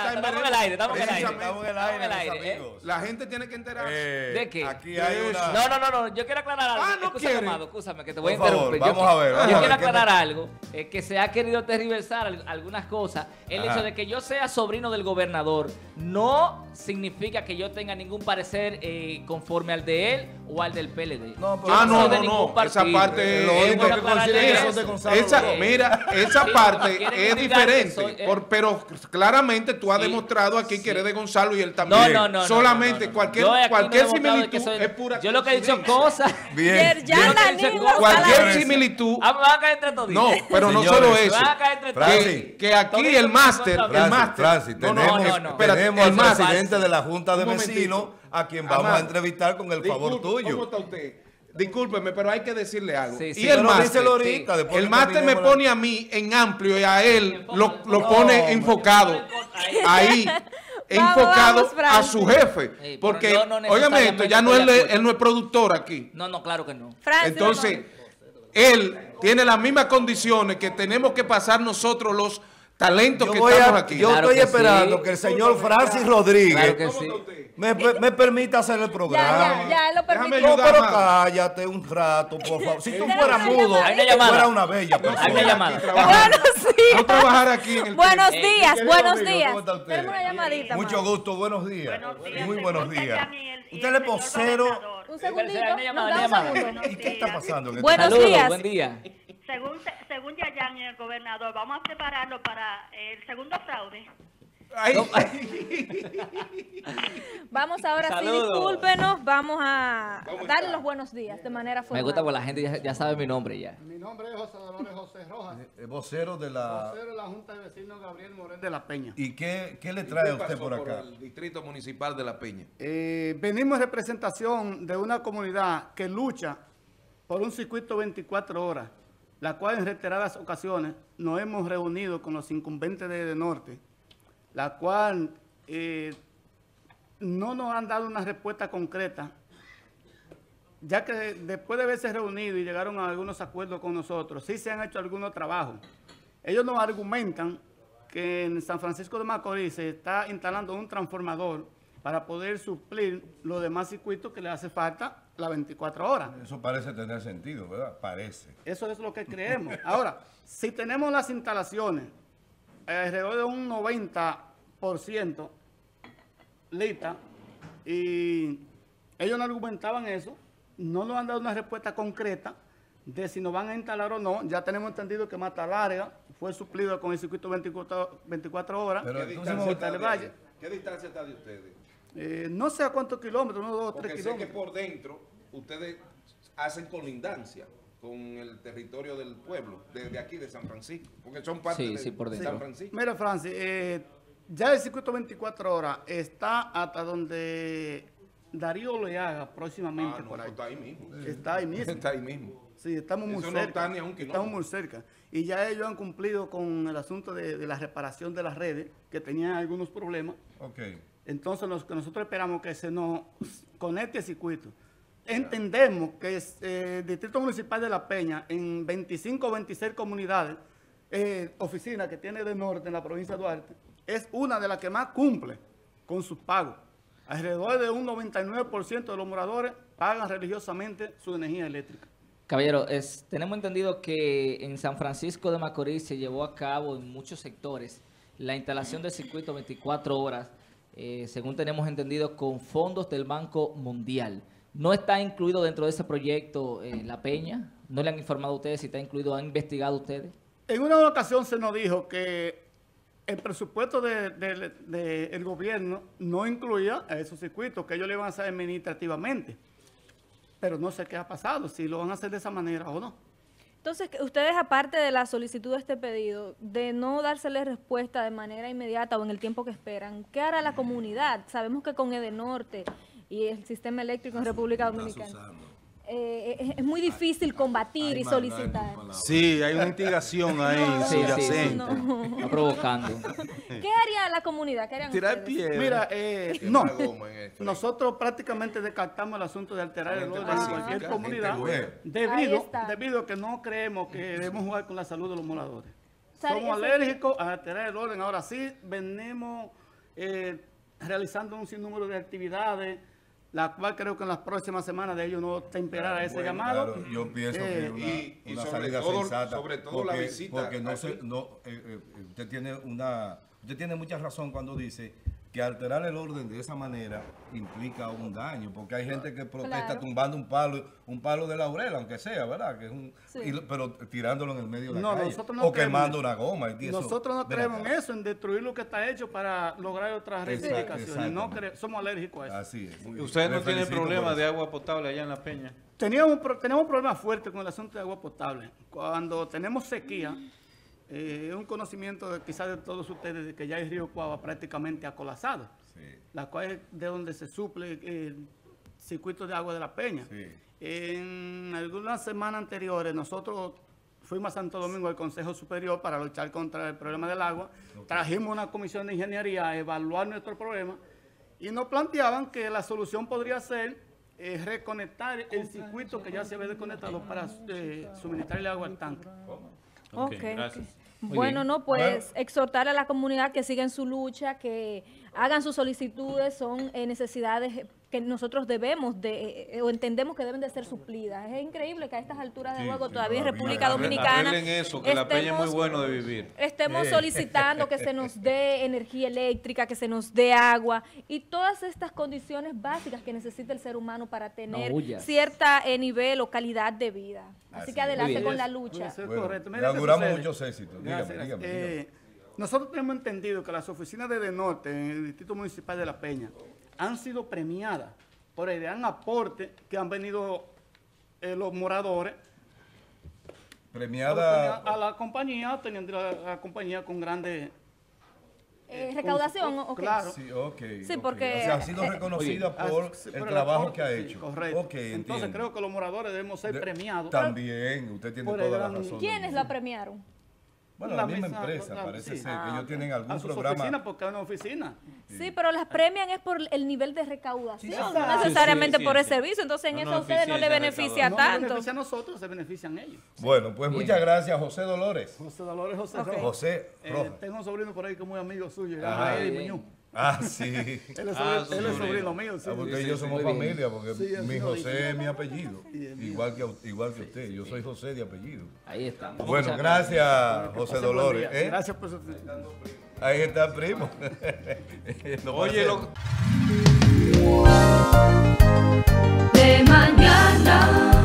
estamos en el aire, estamos en el aire. Estamos en el aire, amigos. La gente tiene que enterarse. ¿De qué? Aquí hay una... No, yo quiero aclarar algo. Ah, no Escúchame, quiere. Amado, escúchame, que te voy a Por favor, interrumpir. vamos a ver. Yo quiero aclarar algo, que se ha querido tergiversar algunas cosas. El Ajá. hecho de que yo sea sobrino del gobernador no significa que yo tenga ningún parecer conforme al de él o al del PLD. No, pero Yo no, soy de no, ningún no, esa partido. parte lo es único bueno que aclararle considera eso. eso de Gonzalo. Mira, esa Sí, parte quieren es intimidar que diferente, soy- pero claramente tú has Sí, demostrado aquí sí. que eres de Gonzalo y él también. No. Solamente Yo cualquier aquí no he cualquier demostrado de similitud que soy- es pura Yo lo que he dicho coincidencia. cosas. Bien. Yo lo que he dicho cosas. Cualquier similitud. Ah, me van a caer entre todos. No, pero no Señores, solo Me eso. van a caer entre todos. Francis, Que aquí Todito el máster, me el cuenta máster. Francis, No, tenemos, no. espérate, tenemos el al máster. presidente de la Junta de Un momentito. Vecinos a quien vamos Amado, a entrevistar con el favor Disculpe, ¿cómo tuyo. está usted? Discúlpeme, pero hay que decirle algo. Sí, sí. Y el Pero máster, díselo ahorita, después el que máster me terminemos pone a mí en amplio y a él lo No, pone hombre. enfocado ahí, enfocado vamos, Francis. a su jefe. Ey, Porque, pero no óigame esto, ya no necesariamente es, estoy de él no es productor aquí. No, claro que no. Francis, Entonces, él tiene las mismas condiciones que tenemos que pasar nosotros los talentos que estamos aquí. Yo Claro estoy que esperando sí. que el señor Francis Rodríguez Claro que ¿Cómo sí. está usted? me permita hacer el programa. ya, él lo Déjame permitió. No, ayudar, pero Amado. cállate un rato, por favor. Si tú Tenemos fueras una mudo, llamada. Hay una llamada. fuera una bella Hay una persona. llamada. Buenos días. No trabajar aquí en el Buenos Ey, días, querido buenos amigo, días. ¿cómo está usted? Tenemos una llamadita. Mucho Amado. gusto, buenos días. Buenos días, Muy buenos según días. Yaniel y Usted el es señor vocero. gobernador. Un Espera, segundito. una llamada, Nos una da un llamada. segundo. ¿Y qué está pasando? en este Buenos Saludos, días. buen día. Según Yayan y el gobernador, vamos a prepararlo para el segundo fraude. Ay, Vamos ahora sí, Saludos. discúlpenos. Vamos a ¿Cómo darle está? los buenos días de manera Me formal. gusta porque la gente ya sabe mi nombre ya. Mi nombre es José Dolores José Rojas, Vocero de la... vocero de la Junta de Vecinos Gabriel Morel de La Peña. ¿Y qué le ¿qué trae a usted pasó por acá? el distrito municipal de La Peña? Venimos en representación de una comunidad que lucha por un circuito 24 horas, la cual en reiteradas ocasiones nos hemos reunido con los incumbentes de Norte, la cual no nos han dado una respuesta concreta, ya que después de haberse reunido y llegaron a algunos acuerdos con nosotros, sí se han hecho algunos trabajos. Ellos nos argumentan que en San Francisco de Macorís se está instalando un transformador para poder suplir los demás circuitos que le hace falta las 24 horas. Eso parece tener sentido, ¿verdad? Parece. Eso es lo que creemos. Ahora, si tenemos las instalaciones alrededor de un 90% listas, y ellos no argumentaban eso, no nos han dado una respuesta concreta de si nos van a instalar o no. Ya tenemos entendido que Mata Larga fue suplido con el circuito 24 horas. Pero ¿Qué entonces distancia está del de Valle. ahí? ¿Qué distancia está de ustedes? No sé a cuántos kilómetros, unos 2 o 3 Porque sé que kilómetros. por dentro ustedes hacen colindancia con el territorio del pueblo, desde aquí de San Francisco, porque son parte Sí, de sí, por San dentro. Francisco. Mira, Francis, ya el circuito 24 horas está hasta donde Darío Leaga próximamente No, por ahí. está ahí mismo. Está ahí mismo. Está ahí mismo. Sí, estamos muy Eso no cerca. está ni a un kilómetro. Estamos muy cerca. Y ya ellos han cumplido con el asunto de la reparación de las redes, que tenían algunos problemas. Ok. Entonces, nosotros esperamos que se nos conecte el circuito. Entendemos que el Distrito Municipal de La Peña, en 25 o 26 comunidades, oficinas que tiene de norte en la provincia de Duarte, es una de las que más cumple con sus pagos. Alrededor de un 99% de los moradores pagan religiosamente su energía eléctrica. Caballero, tenemos entendido que en San Francisco de Macorís se llevó a cabo en muchos sectores la instalación del circuito 24 horas, según tenemos entendido, con fondos del Banco Mundial. ¿No está incluido dentro de ese proyecto La Peña? ¿No le han informado a ustedes si está incluido? ¿Han investigado ustedes? En una ocasión se nos dijo que el presupuesto del gobierno no incluía a esos circuitos, que ellos le iban a hacer administrativamente. Pero no sé qué ha pasado, si lo van a hacer de esa manera o no. Entonces, ustedes, aparte de la solicitud de este pedido, de no dársele respuesta de manera inmediata o en el tiempo que esperan, ¿qué hará la comunidad? Sabemos que con Edenorte y el sistema eléctrico en República Dominicana es muy difícil combatir y solicitar. Sí, hay una instigación ahí Sí, subyacente. No. Está provocando. ¿Qué haría la comunidad? ¿Qué harían Tirar ustedes? piedra. Mira, no, Quemar goma en esto. nosotros prácticamente descartamos el asunto de alterar el orden en pacífica, cualquier gente comunidad buena. Ahí está. debido a que no creemos que debemos jugar con la salud de los moradores. O sea, Somos eso- alérgicos a alterar el orden. Ahora sí, venimos realizando un sinnúmero de actividades, la cual creo que en las próximas semanas de ellos no temperará ese Bueno, llamado. claro, yo pienso que y una sobre salida todo- sensata. sobre todo la visita Porque aquí. usted tiene mucha razón cuando dice que alterar el orden de esa manera implica un daño, porque hay gente que protesta Claro. tumbando un palo de laurel, aunque sea, ¿verdad? Que es Sí. pero tirándolo en el medio de la No, calle. nosotros no o creemos quemando en una goma. y eso, Nosotros no ven creemos en acá. eso, en destruir lo que está hecho para lograr otras Exacto, rectificaciones. No exactamente. somos alérgicos a eso. Así es. Usted no Le tiene felicito problema por de eso. agua potable allá en La Peña. Tenemos un problema fuerte con el asunto de agua potable. Cuando tenemos sequía, es un conocimiento quizás de todos ustedes de que ya el río Cuava prácticamente acolapsado, Sí, la cual es de donde se suple el circuito de agua de La Peña. sí. En algunas semanas anteriores nosotros fuimos a Santo Domingo al Consejo Superior para luchar contra el problema del agua. Trajimos una comisión de ingeniería a evaluar nuestro problema y nos planteaban que la solución podría ser reconectar el circuito que ya se había desconectado para suministrarle agua al tanque. Ok, Ok, gracias. ok. Muy Bueno, bien. no, pues Bueno. exhortar a la comunidad que siga en su lucha, que hagan sus solicitudes, son necesidades que nosotros debemos o entendemos que deben de ser suplidas. Es increíble que a estas alturas de Sí, juego sí, todavía en todavía. República Dominicana Arreglen eso, que La Peña es muy bueno de vivir. estemos solicitando que se nos dé energía eléctrica, que se nos dé agua y todas estas condiciones básicas que necesita el ser humano para tener huyas. cierta nivel o calidad de vida. Así Así que es. adelante Muy con bien. la lucha. Eso es Bueno, correcto. le Mira qué auguramos sucede. muchos éxitos. Gracias, Dígame. gracias. Nosotros tenemos entendido que las oficinas de Norte en el Distrito Municipal de La Peña han sido premiadas por el gran aporte que han venido los moradores Premiada. a la compañía, teniendo la compañía con grandes... Recaudación, ¿o qué? Claro. Sí, ok. Sí, ok. porque, O sea, ha sido reconocida por Sí, el por trabajo aporte, que ha sí, hecho. correcto. Ok, Entonces entiendo. creo que los moradores debemos ser premiados. También, usted tiene Por el toda la gran- razón. ¿Quiénes la premiaron? Bueno, la misma empresa, parece ser que ellos tienen A algún sus programa. oficinas, porque es una oficina. Sí, pero las premian es por el nivel de recaudación, Sí, no sí, necesariamente sí, por sí, el sí. servicio. Entonces, en No, eso no, a ustedes no le eficiencia beneficia No tanto. nos beneficia a nosotros, se benefician ellos. Bueno, pues Bien. muchas gracias, José Dolores. José Dolores, José Ok. Rojas. José Rojas. Tengo un sobrino por ahí que es muy amigo suyo, Ajá. Eddie Bien. Muñoz. Ah, sí. Él es, Ah, sobrino, su él es sobrino. sobrino mío, sí. Ah, porque sí, ellos sí, somos muy bien. familia, porque Sí, así mi lo José dice. es mi apellido. Y el mío. Igual que usted. Yo soy José de apellido. Ahí está. Bueno, Muchas gracias, José Pase buen Dolores. día. ¿eh? Gracias por su... Ahí está, primo. Lo Oye, pasé. lo... De mañana.